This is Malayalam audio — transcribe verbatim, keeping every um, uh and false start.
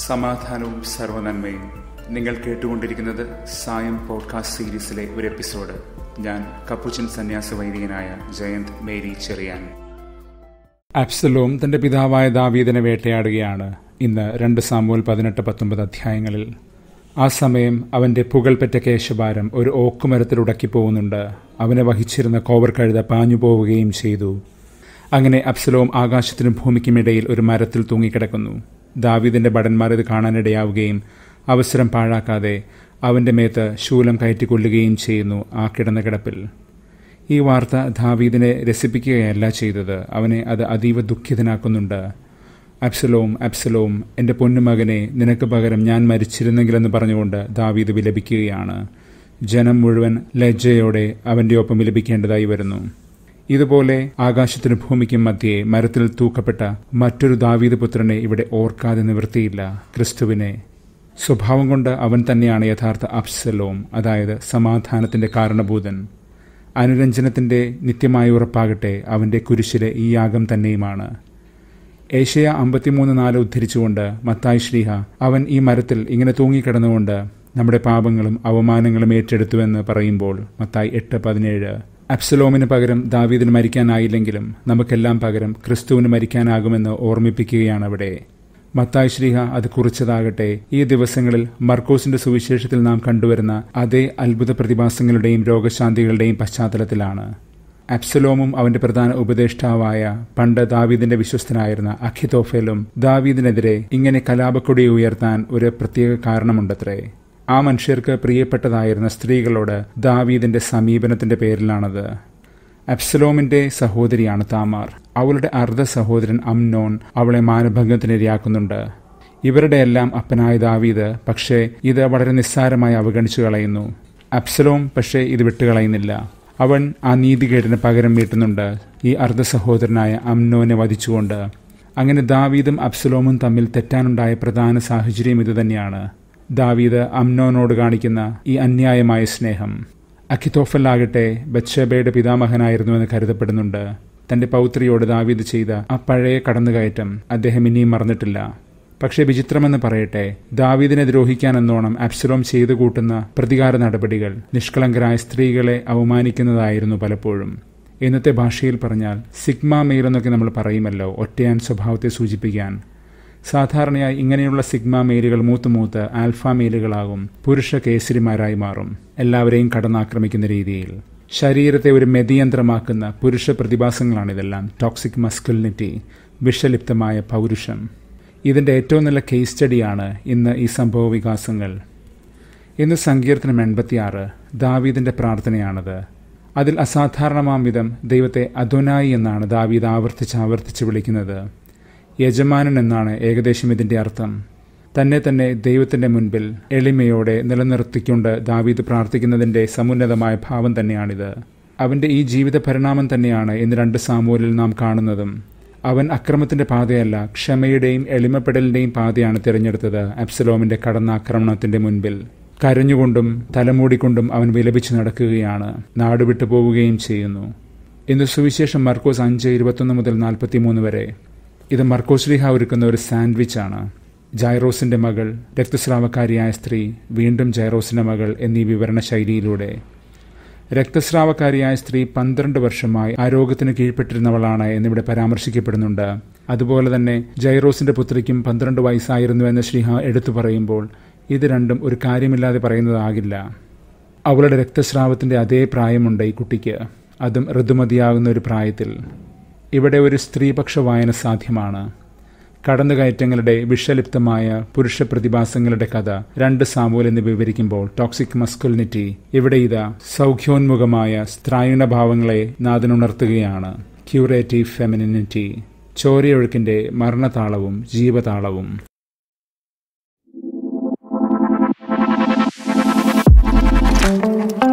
സമാധാനവും സർവ്വനന്മയും. നിങ്ങൾ കേട്ടുകൊണ്ടിരിക്കുന്നത് സായം പോഡ്കാസ്റ്റ് സീരീസിലെ ഒരു എപ്പിസോഡ്. ഞാൻ കപ്പുച്ചൻ സന്യാസ വൈദികനായ ജയന്ത് മേരി ചെറിയാൻ. അബ്സലോം തന്റെ പിതാവായ ദാവീദിനെ വേട്ടയാടുകയാണ്. ഇന്ന് രണ്ട് സാമുവേൽ പതിനെട്ട് പത്തൊമ്പത് അധ്യായങ്ങളിൽ. ആ സമയം അവന്റെ പുകൾപെറ്റ കേശഭാരം ഒരു ഓക്കുമരത്തിൽ ഉടക്കി പോകുന്നുണ്ട്. അവനെ വഹിച്ചിരുന്ന കോവർ കഴുത പാഞ്ഞു പോവുകയും ചെയ്തു. അങ്ങനെ അബ്സലോം ആകാശത്തിനും ഭൂമിക്കുമിടയിൽ ഒരു മരത്തിൽ തൂങ്ങിക്കിടക്കുന്നു. ദാവീദിന്റെ ഭടന്മാർ ഇത് കാണാനിടയാവുകയും അവസരം പാഴാക്കാതെ അവന്റെ മേത്ത് ശൂലം കയറ്റിക്കൊള്ളുകയും ചെയ്യുന്നു ആ കിടന്ന കിടപ്പിൽ. ഈ വാർത്ത ദാവീദിനെ രസിപ്പിക്കുകയല്ല ചെയ്തത്, അവനെ അത് അതീവ ദുഃഖിതനാക്കുന്നുണ്ട്. അബ്സലോം അബ്സലോം, എൻ്റെ പൊന്നുമകനെ, നിനക്ക് പകരം ഞാൻ മരിച്ചിരുന്നെങ്കിലെന്ന് പറഞ്ഞുകൊണ്ട് ദാവീദ് വിലപിക്കുകയാണ്. ജനം മുഴുവൻ ലജ്ജയോടെ അവൻ്റെ ഒപ്പം വിലപിക്കേണ്ടതായി വരുന്നു. ഇതുപോലെ ആകാശത്തിനും ഭൂമിക്കും മധ്യേ മരത്തിൽ തൂക്കപ്പെട്ട മറ്റൊരു ദാവീദ് പുത്രനെ ഇവിടെ ഓർക്കാതെ നിവൃത്തിയില്ല, ക്രിസ്തുവിനെ. സ്വഭാവം കൊണ്ട് അവൻ തന്നെയാണ് യഥാർത്ഥ അബ്സലോം, അതായത് സമാധാനത്തിൻ്റെ കാരണഭൂതൻ. അനുരഞ്ജനത്തിൻ്റെ നിത്യമായ ഉറപ്പാകട്ടെ അവൻ്റെ കുരിശിലെ ഈ യാഗം തന്നെയുമാണ്. ഏഷ്യ അമ്പത്തിമൂന്ന് നാല് ഉദ്ധരിച്ചുകൊണ്ട് മത്തായി ശ്ലീഹ അവൻ ഈ മരത്തിൽ ഇങ്ങനെ തൂങ്ങിക്കിടന്നുകൊണ്ട് നമ്മുടെ പാപങ്ങളും അവമാനങ്ങളും ഏറ്റെടുത്തുവെന്ന് പറയുമ്പോൾ മത്തായി എട്ട് പതിനേഴ്. അബ്സലോമിന് പകരം ദാവീദിന് മരിക്കാനായില്ലെങ്കിലും നമുക്കെല്ലാം പകരം ക്രിസ്തുവിന് മരിക്കാനാകുമെന്ന് ഓർമ്മിപ്പിക്കുകയാണ് അവിടെ. മത്തായി ശ്ലീഹ അത് കുറിച്ചതാകട്ടെ ഈ ദിവസങ്ങളിൽ മർക്കോസിന്റെ സുവിശേഷത്തിൽ നാം കണ്ടുവരുന്ന അതേ അത്ഭുത പ്രതിഭാസങ്ങളുടെയും രോഗശാന്തികളുടെയും പശ്ചാത്തലത്തിലാണ്. അബ്സലോമും അവന്റെ പ്രധാന ഉപദേഷ്ടാവായ പണ്ട് ദാവീദിന്റെ വിശ്വസ്തനായിരുന്ന അഖിതോഫേലും ദാവീദിനെതിരെ ഇങ്ങനെ കലാപക്കൊടി ഉയർത്താൻ ഒരു പ്രത്യേക കാരണമുണ്ടത്രേ. ആ മനുഷ്യർക്ക് പ്രിയപ്പെട്ടതായിരുന്ന സ്ത്രീകളോട് ദാവീദിന്റെ സമീപനത്തിന്റെ പേരിലാണത്. അബ്സലോമിന്റെ സഹോദരിയാണ് താമാർ. അവളുടെ അർദ്ധ സഹോദരൻ അമ്നോൻ അവളെ മാനഭംഗത്തിനിരയാക്കുന്നുണ്ട്. ഇവരുടെ എല്ലാം അപ്പനായ ദാവീദ് പക്ഷേ ഇത് വളരെ നിസ്സാരമായി അവഗണിച്ചു കളയുന്നു. അബ്സലോം പക്ഷേ ഇത് വിട്ടുകളയുന്നില്ല. അവൻ ആ നീതികേടിന് പകരം വീട്ടുന്നുണ്ട് ഈ അർദ്ധ സഹോദരനായ അമ്നോനെ വധിച്ചുകൊണ്ട്. അങ്ങനെ ദാവീദും അബ്സലോമും തമ്മിൽ തെറ്റാനുണ്ടായ പ്രധാന സാഹചര്യം ഇതുതന്നെയാണ്. ദാവീദ് അമ്നോനോട് കാണിക്കുന്ന ഈ അന്യായമായ സ്നേഹം. അഖിതോഫലാകട്ടെ ബത്ശേബയുടെ പിതാമഹനായിരുന്നുവെന്ന് കരുതപ്പെടുന്നുണ്ട്. തന്റെ പൗത്രിയോട് ദാവീദ് ചെയ്ത ആ പഴയ കടന്നുകയറ്റം അദ്ദേഹം ഇനിയും മറന്നിട്ടില്ല. പക്ഷേ വിചിത്രമെന്ന് പറയട്ടെ, ദാവീദിനെ ദ്രോഹിക്കാനെന്നോണം അബ്സലോം ചെയ്തു കൂട്ടുന്ന പ്രതികാര നടപടികൾ നിഷ്കളങ്കരായ സ്ത്രീകളെ അവമാനിക്കുന്നതായിരുന്നു പലപ്പോഴും. ഇന്നത്തെ ഭാഷയിൽ പറഞ്ഞാൽ സിഗ്മ മെയിൽ എന്നൊക്കെ നമ്മൾ പറയുമല്ലോ, ഒറ്റയാൻ സ്വഭാവത്തെ സൂചിപ്പിക്കാൻ. സാധാരണയായി ഇങ്ങനെയുള്ള സിഗ്മ മെയിലുകൾ മൂത്തുമൂത്ത് ആൽഫ മെയിലുകളാകും, പുരുഷ കേസരിമാരായി മാറും, എല്ലാവരെയും കടന്നാക്രമിക്കുന്ന രീതിയിൽ. ശരീരത്തെ ഒരു മെതിയന്ത്രമാക്കുന്ന പുരുഷ പ്രതിഭാസങ്ങളാണിതെല്ലാം. ടോക്സിക് മസ്കുലിനിറ്റി, വിഷലിപ്തമായ പൗരുഷം. ഇതിൻ്റെ ഏറ്റവും നല്ല കേസ് സ്റ്റഡിയാണ് ഇന്ന് ഈ സംഭവ വികാസങ്ങൾ. ഇന്ന് സങ്കീർത്തനം എൺപത്തിയാറ് ദാവീദിന്റെ പ്രാർത്ഥനയാണത്. അതിൽ അസാധാരണമാം വിധം ദൈവത്തെ അദോനായി എന്നാണ് ദാവീദ് ആവർത്തിച്ച് ആവർത്തിച്ച് വിളിക്കുന്നത്. യജമാനൻ എന്നാണ് ഏകദേശം ഇതിൻ്റെ അർത്ഥം. തന്നെ തന്നെ ദൈവത്തിൻ്റെ മുൻപിൽ എളിമയോടെ നിലനിർത്തിക്കൊണ്ട് ദാവീദ് പ്രാർത്ഥിക്കുന്നതിൻ്റെ സമുന്നതമായ ഭാവം തന്നെയാണിത്. അവൻ്റെ ഈ ജീവിത പരിണാമം തന്നെയാണ് ഇന്ന് രണ്ട് സാമുവേലിൽ നാം കാണുന്നതും. അവൻ അക്രമത്തിന്റെ പാതയല്ല, ക്ഷമയുടെയും എളിമപ്പെടലിന്റെയും പാതയാണ് തിരഞ്ഞെടുത്തത്. അബ്സലോമിന്റെ കടന്നാക്രമണത്തിന്റെ മുൻപിൽ കരഞ്ഞുകൊണ്ടും തലമൂടിക്കൊണ്ടും അവൻ വിലപിച്ചു നടക്കുകയാണ്, നാടുവിട്ടു പോവുകയും ചെയ്യുന്നു. ഇന്ന് സുവിശേഷം മർക്കോസ് അഞ്ച് ഇരുപത്തൊന്ന് മുതൽ നാൽപ്പത്തിമൂന്ന് വരെ. ഇത് മർക്കോസ് ലീഹ ഒരുക്കുന്ന ഒരു സാൻഡ്വിച്ചാണ്. ജൈറോസിന്റെ മകൾ, രക്തസ്രാവക്കാരിയായ സ്ത്രീ, വീണ്ടും ജൈറോസിന്റെ മകൾ എന്നീ വിവരണ ശൈലിയിലൂടെ. രക്തസ്രാവക്കാരിയായ സ്ത്രീ പന്ത്രണ്ട് വർഷമായി ആ രോഗത്തിന് കീഴ്പ്പെട്ടിരുന്നവളാണ് എന്നിവിടെ പരാമർശിക്കപ്പെടുന്നുണ്ട്. അതുപോലെ തന്നെ ജൈറോസിന്റെ പുത്രിക്കും പന്ത്രണ്ട് വയസ്സായിരുന്നു എന്ന് ശ്രീഹ എടുത്തു പറയുമ്പോൾ ഇത് രണ്ടും ഒരു കാര്യമില്ലാതെ പറയുന്നതാകില്ല. അവളുടെ രക്തസ്രാവത്തിന്റെ അതേ പ്രായമുണ്ട് ഈ കുട്ടിക്ക്, അതും ഋതുമതിയാകുന്ന ഒരു പ്രായത്തിൽ. ഇവിടെ ഒരു സ്ത്രീപക്ഷ വായന സാധ്യമാണ്. കടന്നുകയറ്റങ്ങളുടെ വിഷലിപ്തമായ പുരുഷ പ്രതിഭാസങ്ങളുടെ കഥ രണ്ട് സാമുവേൽ എന്ന് വിവരിക്കുമ്പോൾ ടോക്സിക് മസ്കുലിനിറ്റി ഇവിടെ ഇതാ സൗഖ്യോന്മുഖമായ സ്ത്രായണഭാവങ്ങളെ നാഥനുണർത്തുകയാണ്. ക്യൂറേറ്റീവ് ഫെമിനിനിറ്റി, ചോരയൊഴുക്കിന്റെ മരണതാളവും ജീവതാളവും. Thank you.